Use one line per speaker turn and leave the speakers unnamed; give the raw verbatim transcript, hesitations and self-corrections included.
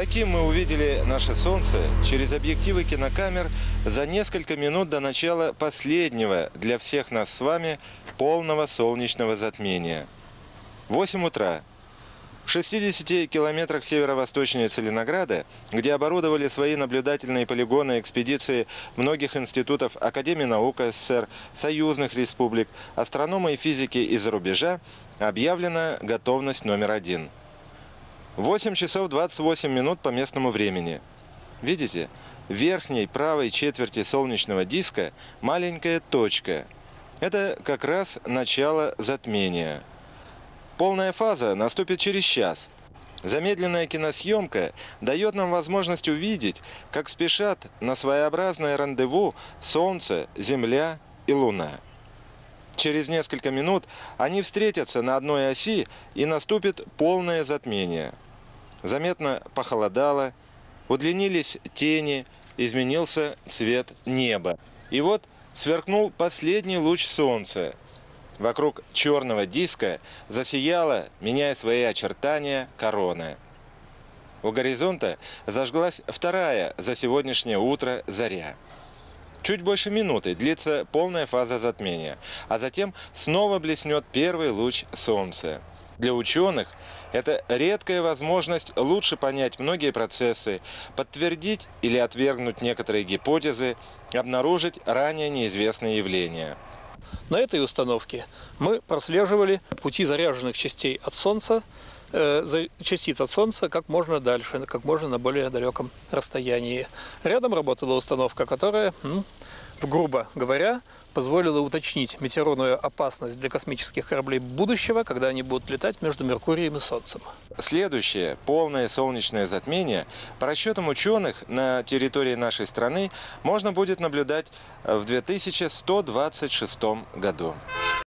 Таким мы увидели наше Солнце через объективы кинокамер за несколько минут до начала последнего для всех нас с вами полного солнечного затмения. восемь утра. В шестидесяти километрах северо-восточнее Целинограда, где оборудовали свои наблюдательные полигоны экспедиции многих институтов Академии наук СССР, союзных республик, астрономы и физики из-за рубежа, объявлена готовность номер один. восемь часов двадцать восемь минут по местному времени. Видите, в верхней правой четверти солнечного диска маленькая точка. Это как раз начало затмения. Полная фаза наступит через час. Замедленная киносъемка дает нам возможность увидеть, как спешат на своеобразное рандеву Солнце, Земля и Луна. Через несколько минут они встретятся на одной оси, и наступит полное затмение. Заметно похолодало, удлинились тени, изменился цвет неба. И вот сверкнул последний луч Солнца. Вокруг черного диска засияла, меняя свои очертания, корона. У горизонта зажглась вторая за сегодняшнее утро заря. Чуть больше минуты длится полная фаза затмения, а затем снова блеснет первый луч Солнца. Для ученых это редкая возможность лучше понять многие процессы, подтвердить или отвергнуть некоторые гипотезы, обнаружить ранее неизвестные явления.
На этой установке мы прослеживали пути заряженных частей от Солнца, э, частиц от Солнца как можно дальше, как можно на более далеком расстоянии. Рядом работала установка, которая, ну, грубо говоря, позволила уточнить метеорную опасность для космических кораблей будущего, когда они будут летать между Меркурием и Солнцем.
Следующее полное солнечное затмение, по расчетам ученых, на территории нашей страны можно будет наблюдать в две тысячи сто двадцать шестом году.